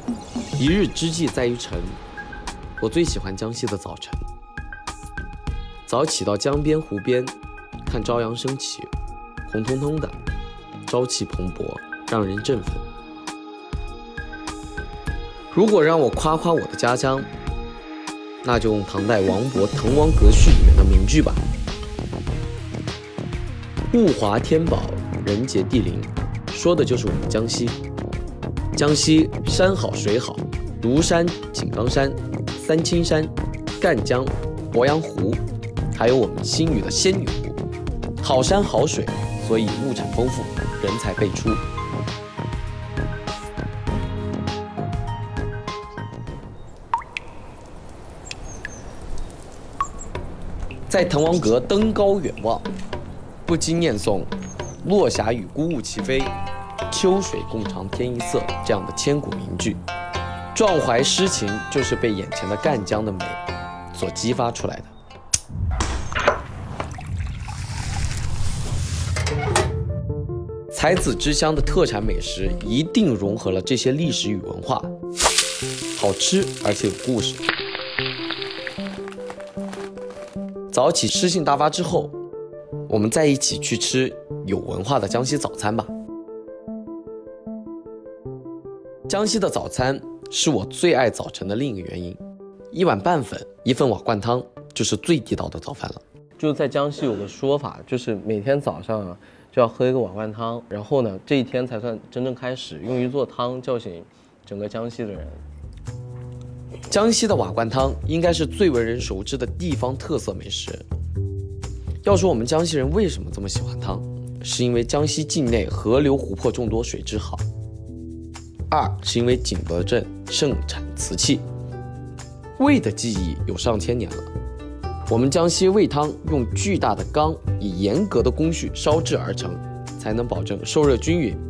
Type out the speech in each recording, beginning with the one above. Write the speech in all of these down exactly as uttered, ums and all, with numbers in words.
一日之计在于晨，我最喜欢江西的早晨。早起到江边湖边，看朝阳升起，红彤彤的，朝气蓬勃，让人振奋。如果让我夸夸我的家乡，那就用唐代王勃《滕王阁序》里面的名句吧：物华天宝，人杰地灵，说的就是我们江西。江西山好水好，庐山、井冈山、三清山、赣江、鄱阳湖，还有我们新语的仙女湖，好山好水，所以物产丰富，人才辈出。在滕王阁登高远望，不禁念诵“落霞与孤鹜齐飞，秋水共长天一色”这样的千古名句。壮怀诗情就是被眼前的赣江的美所激发出来的。才子之乡的特产美食一定融合了这些历史与文化，好吃而且有故事。早起诗兴大发之后，我们再一起去吃有文化的江西早餐吧。江西的早餐是我最爱早晨的另一个原因，一碗拌粉，一份瓦罐汤，就是最地道的早饭了。 就在江西有个说法，就是每天早上啊就要喝一个瓦罐汤，然后呢这一天才算真正开始，用一座汤叫醒整个江西的人。 江西的瓦罐汤应该是最为人熟知的地方特色美食。要说我们江西人为什么这么喜欢汤，是因为江西境内河流湖泊众多，水质好。二是因为景德镇盛产瓷器，煨的技艺有上千年了。我们江西煨汤用巨大的缸，以严格的工序烧制而成，才能保证受热均匀。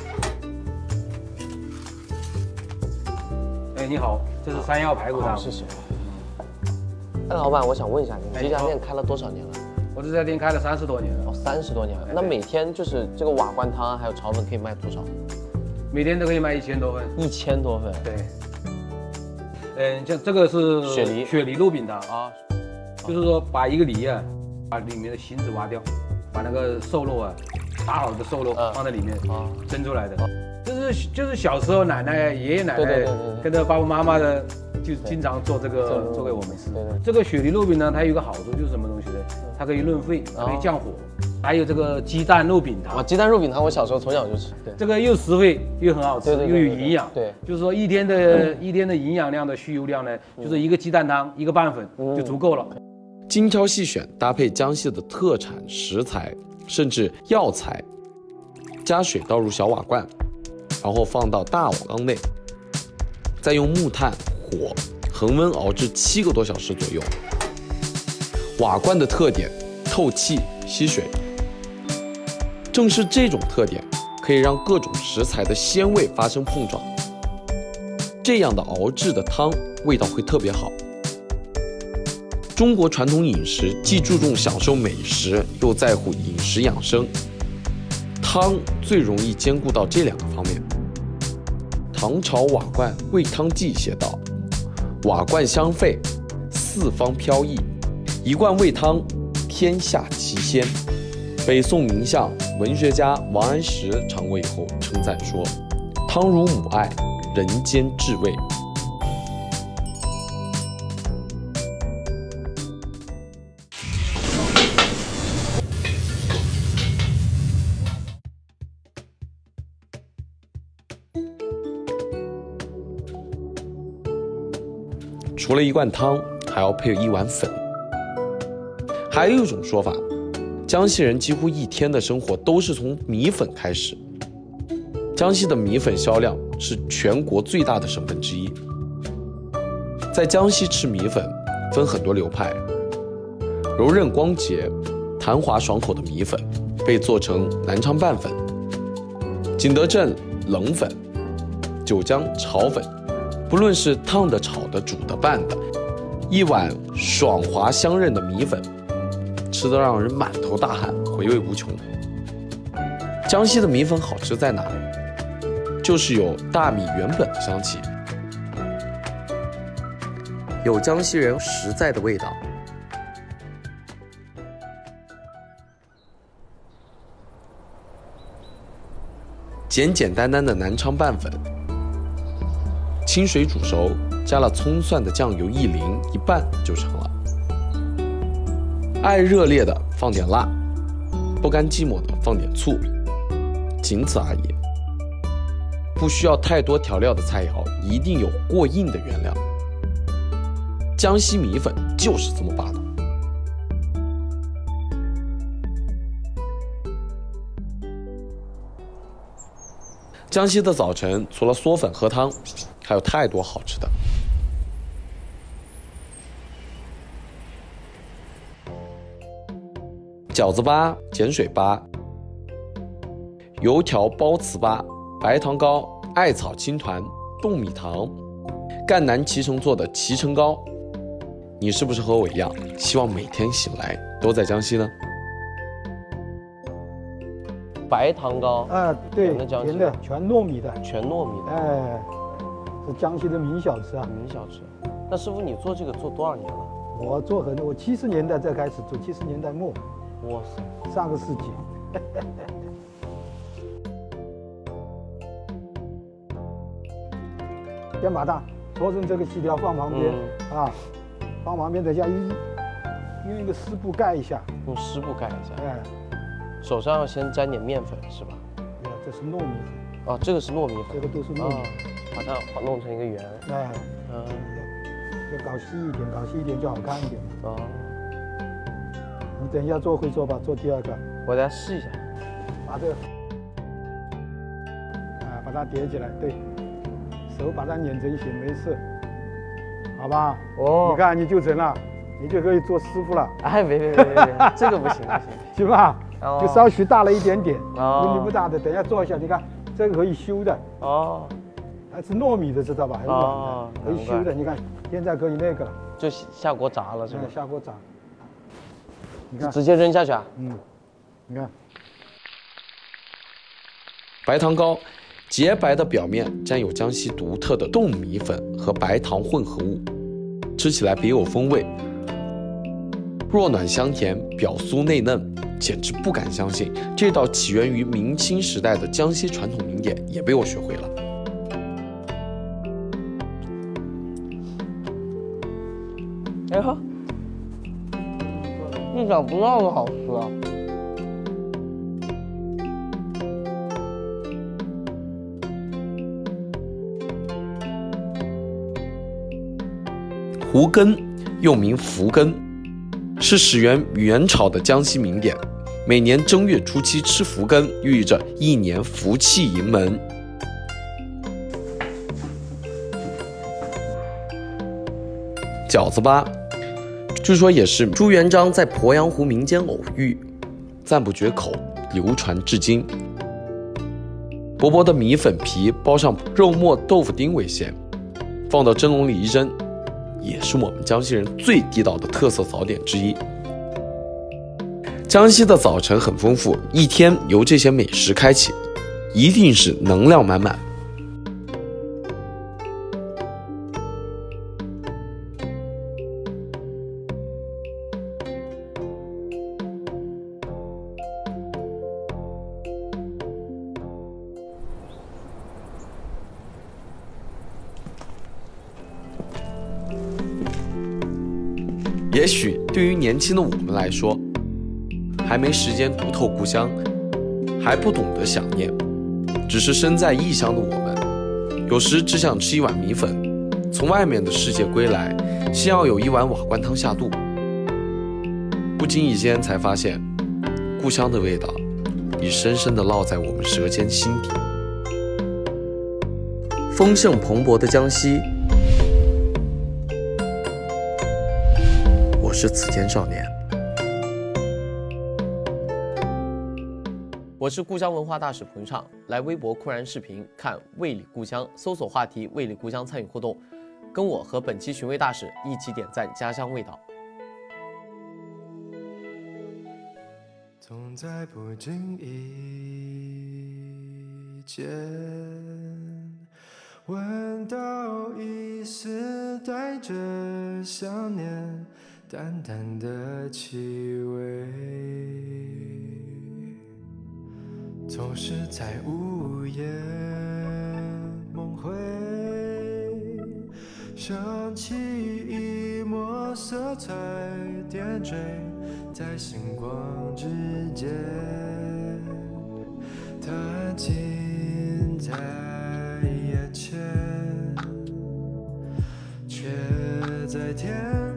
哎，你好，这是山药排骨汤。 谢谢。哎，老板，我想问一下，你这家店开了多少年了？ 我这家店开了三十多年了。 哦，三十多年了。那每天就是这个瓦罐汤还有炒粉可以卖多少？ 每天都可以卖一千多份。 一千多份。 对。嗯，像这个是雪梨雪梨鹿饼汤啊，就是说把一个梨啊，把里面的芯子挖掉，把那个瘦肉啊，打好的瘦肉放在里面啊，蒸出来的。就是就是小时候奶奶、爷爷奶奶跟着爸爸妈妈的，就经常做这个做给我们吃。这个雪梨肉饼呢，它有一个好处就是什么东西呢？它可以润肺，可以降火。还有这个鸡蛋肉饼汤啊，鸡蛋肉饼汤我小时候从小就吃。对， 这个又实惠又很好吃，又有营养。 对， 就是说一天的一天的营养量的需油量呢，就是一个鸡蛋汤一个拌粉就足够了。 精挑细选，搭配江西的特产食材，甚至药材，加水倒入小瓦罐，然后放到大瓦缸内，再用木炭火恒温熬制七个多小时左右。瓦罐的特点，透气吸水，正是这种特点可以让各种食材的鲜味发生碰撞，这样的熬制的汤味道会特别好。中国传统饮食既注重享受美食，又在乎饮食养生，汤最容易兼顾到这两个方面。唐朝瓦罐煨汤记写道：瓦罐香沸，四方飘逸，一罐煨汤，天下奇鲜。北宋名相文学家王安石尝过以后称赞说：汤如母爱，人间至味。除了一罐汤，还要配一碗粉。还有一种说法，江西人几乎一天的生活都是从米粉开始。江西的米粉销量是全国最大的省份之一。在江西吃米粉分很多流派，柔韧光洁、弹滑爽口的米粉被做成南昌拌粉、景德镇冷粉、九江炒粉。不论是烫的、炒的、煮的、拌的，一碗爽滑香韧的米粉，吃得让人满头大汗，回味无穷。江西的米粉好吃在哪里？就是有大米原本的香气， 有江西人实在的味道。 简简单单的南昌拌粉，清水煮熟，加了葱蒜的酱油一淋一拌就成了。爱热烈的放点辣，不甘寂寞的放点醋，仅此而已。不需要太多调料的菜肴，一定有过硬的原料。江西米粉就是这么霸道。江西的早晨除了嗦粉喝汤，还有太多好吃的。饺子粑、碱水粑、油条包糍粑、白糖糕、艾草青团、冻米糖、赣南脐橙做的脐橙糕。你是不是和我一样，希望每天醒来都在江西呢？ 白糖糕啊，对， 甜的江西甜的，全糯米的， 全糯米的， 哎，是江西的名小吃啊。 名小吃。那师傅，你做这个做多少年了？ 我做很多，我七十年代才开始做，七十年代末， 哇塞， 上个世纪。先把它搓成这个细条放旁边、嗯、啊，放旁边，等下用用一个湿布盖一下， 用湿布盖一下。 哎， 手上要先沾点面粉是吧？ 对，这是糯米粉。 哦，这个是糯米粉， 这个都是糯米。哦、 把它弄成一个圆。 哎， 嗯， 要搞细一点，搞细一点就好看一点。 哦。 你等一下做会做吧，做第二个。 我再试一下。 把这个，啊，把它叠起来，对。手把它捻成形，没事，好吧？哦，你看你就成了，你就可以做师傅了。 哎，别别别别别，这个不行不行， 行吧？ 哦、 就稍许大了一点点， 哦， 问题不大的。等一下做一下，你看这个可以修的。 哦， 还是糯米的，知道吧？很软的， 哦、 可以修的。你看现在可以那个了， 就下锅炸了是吧？ 下锅炸。你看， 直接扔下去啊？ 嗯，你看， 白糖糕。洁白的表面沾有江西独特的冻米粉和白糖混合物，吃起来别有风味，弱暖香甜，表酥内嫩，简直不敢相信这道起源于明清时代的江西传统名点也被我学会了。 哎呵，意想不到的好吃啊！ 胡根又名福根，是始源元朝的江西名点。每年正月初七吃福根，寓意着一年福气盈门。饺子粑，据说也是朱元璋在鄱阳湖民间偶遇，赞不绝口，流传至今。薄薄的米粉皮包上肉末豆腐丁为馅，放到蒸笼里一蒸，也是我们江西人最地道的特色早点之一。江西的早晨很丰富，一天由这些美食开启，一定是能量满满。也许对于年轻的我们来说，还没时间读透故乡，还不懂得想念，只是身在异乡的我们，有时只想吃一碗米粉，从外面的世界归来，先要有一碗瓦罐汤下肚。不经意间才发现，故乡的味道已深深地烙在我们舌尖心底。 丰盛蓬勃的江西， 我是此间少年。 我是故乡文化大使彭畅，来微博酷然视频看味里故乡，搜索话题味里故乡参与互动，跟我和本期寻味大使一起点赞家乡味道。 总在不经意间闻到一丝带着想念，淡淡的气味，总是在午夜梦回，想起一抹色彩点缀在星光之间，它安静在眼前，却在天